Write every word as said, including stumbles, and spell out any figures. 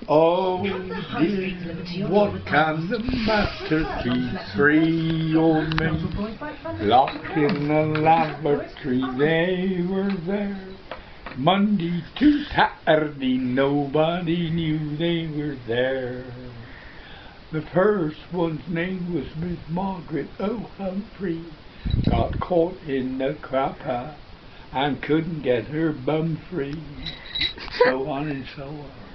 Oh dear, what can the master keep free or me? Locked in the lavatory, they were there. Monday to Saturday, nobody knew they were there. The first one's name was Miss Margaret O'Humphrey. Got caught in the crapper and couldn't get her bum free. So on and so on.